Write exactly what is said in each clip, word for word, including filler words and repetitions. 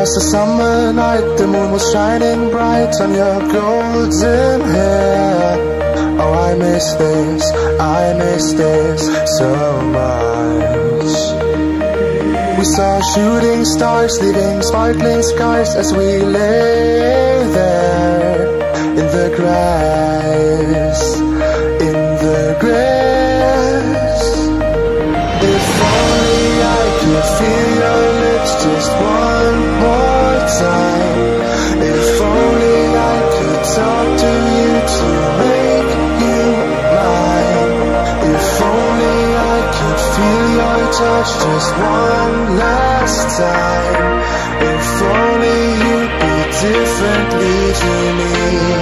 was a summer night, the moon was shining bright on your golden hair. Oh, I miss this, I miss this so much. We saw shooting stars, leaving sparkling skies as we lay there in the grass, in the grass. If only I could feel your lips just one more time. If only I could talk to you to make you mine. If only I could feel your touch just one last time. If only you'd be differently to me.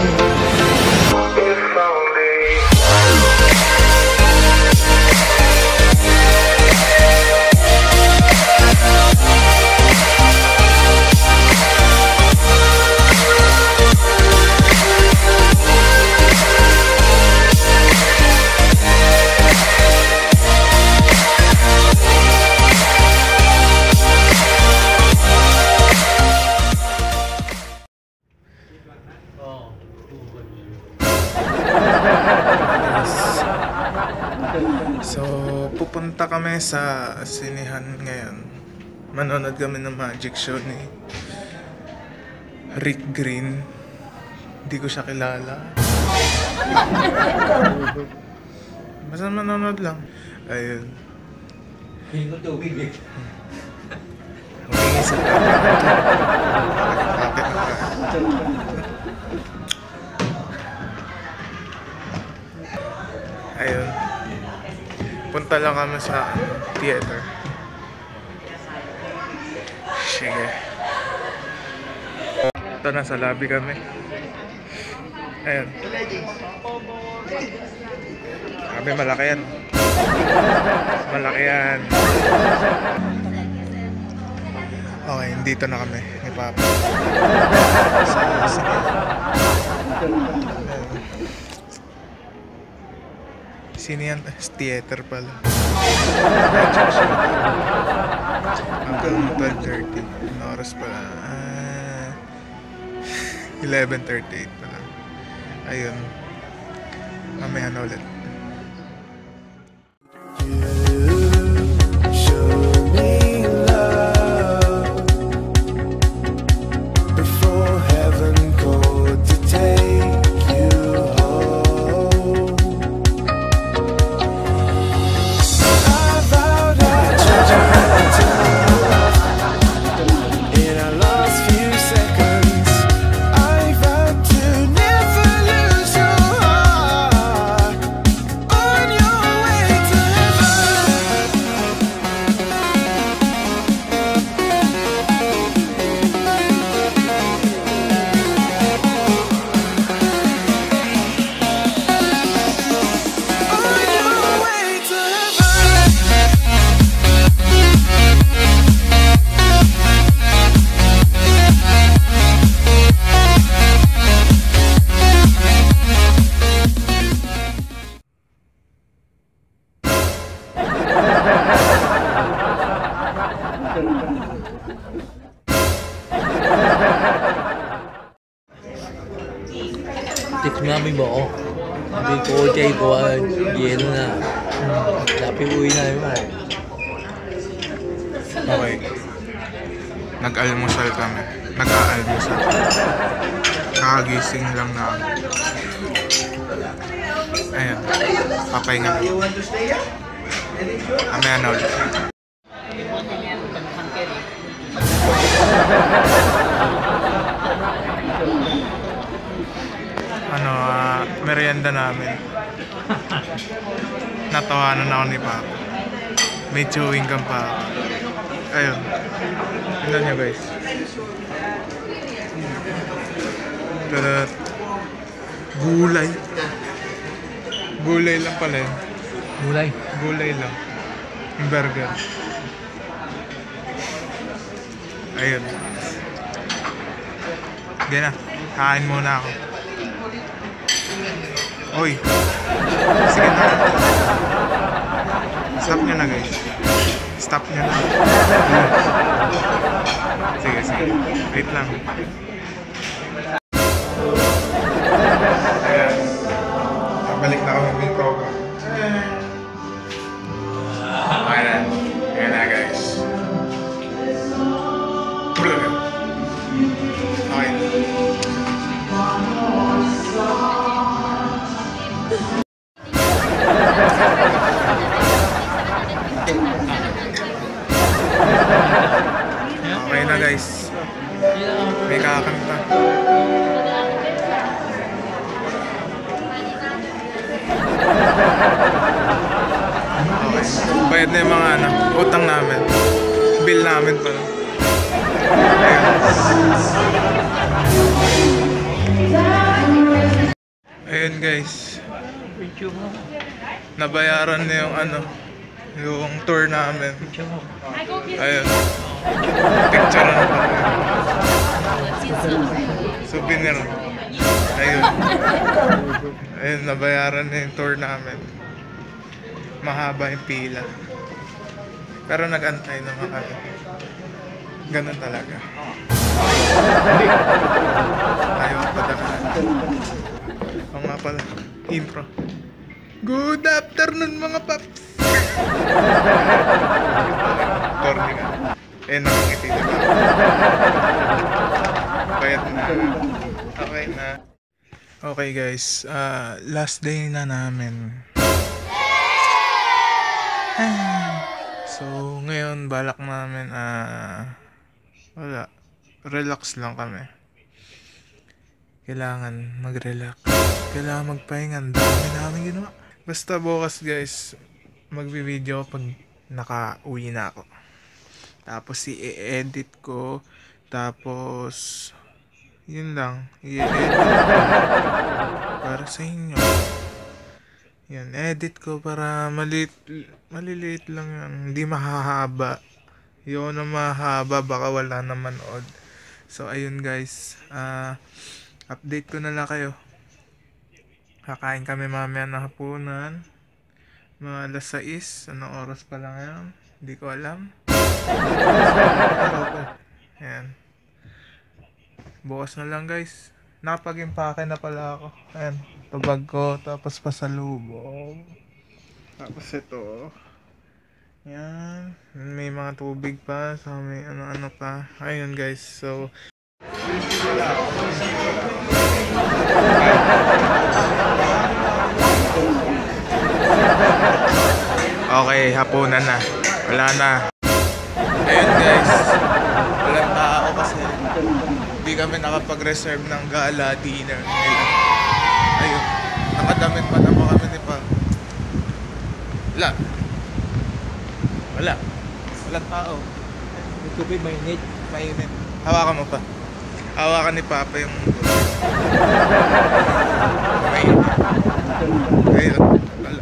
So, pupunta kami sa sinihan ngayon. Manonood kami ng magic show ni Rick Green. Hindi ko siya kilala. Basta manonood lang. Ayun. Hindi ko tubig eh. Humingi sa ayun. Punta lang kami sa theater. Sige. Ito, nasa lobby kami. Ayun. Sabi, malaki yan. Malaki yan. Okay, dito na kami ni Papa. Sa, sige. Sino yan? Theater pala. Hanggang twelve thirty. Ano oras pala? Ah, eleven thirty-eight pala. Ayun. Mamaya na ulit. Tikmami mo ako. Sabi ko kay ko ay yelo na. Sabi uwi na yun. Okay. Nag-almusal kami. Nag-aalmusal. Nakagising lang na ako. Ayan. Papahinga. Amaya na ulit. Ano, uh, merienda namin. Natawanan ako ni Papa. May chewing gum pa ako. Ayun. Tingnan nyo guys. Tadat. Gulay. Gulay lang pala yun. Gulay? Gulay lang. Yung burger. Ayun. Hindi na. Kain muna ako. Uy. Sige na. Stop nyo na guys. Stop nyo na. Sige, sige. Wait lang. Ayan. Balik na kami may program. Okay na. Ayan na guys. Okay na. Okay na guys. May kakanta. Okay. Bayad na yung mga ano, utang namin. Bill namin pa. Ayun. Ayun guys. Nabayaran na yung ano, yung tour namin. Ayun. Picture na pa. Souvenir. Ayun. Ayun, nabayaran na yung tour namin. Mahaba yung pila. Pero nag-antay naman kami. Ganun talaga. Ayaw pa dapat. O nga pala, intro. Good afternoon mga paps! Corny ka. Eh, nakangiti na ba? Bayad na. Okay na. Okay guys, uh, last day na namin. So, ngayon balak namin ah uh, wala. Relax lang kami. Kailangan mag-relax. Kailangan magpahinga. Ang dami namin ginawa. Basta bukas guys, magbi-video pag naka-uwi na ako. Tapos i-edit ko. Tapos yun lang. I-edit para sa inyo. Yan, edit ko para maliit, maliliit lang yan. Hindi mahahaba. Yun na mahaba, baka wala na manood. So, ayun guys. Uh, update ko na lang kayo. Kakain kami mamaya na hapunan. Mga alas sais. Anong oras pa lang yan? Hindi ko alam. Ayan. Bukas na lang guys. Napag-impake na pala ako. Ayan. Tabag ko, tapos pasalubong. Tapos ito. Yan. May mga tubig pa. So may ano-ano pa. Ayun guys. So okay, hapunan na. Wala na. Ayun guys. Walang tao kasi hindi kami nakapag-reserve ng gala dinner. Ayun, nakadamit pa naman kami ni Pa. Wala. Wala. Walang tao. Ito ba mainit? Mainit. Hawakan mo pa. Hawakan ni Papa yung mainit. Ayun. Wala.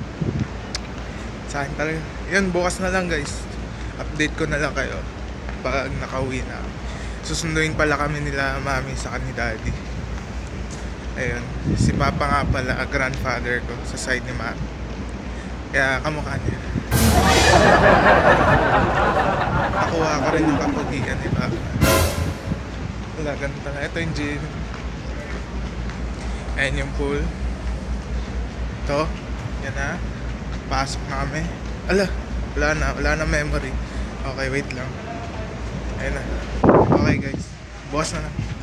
Sa akin talaga. Yun, bukas na lang guys. Update ko na lang kayo pag nakauwi na. Susunduin pala kami nila mami sa ni daddy. Ayun, si Papa nga pala, grandfather ko sa side ni Mami. Kaya kamukha niya. Nakuha ko rin yung kapugian ni Papa. Wala, ganun pala. Ito yung gym. Ayan yung pool. Ito, yan na. Pasok na kami. Ala, wala na, wala na memory. Okay, wait lang. Ayun na. Okay guys, bukas na lang.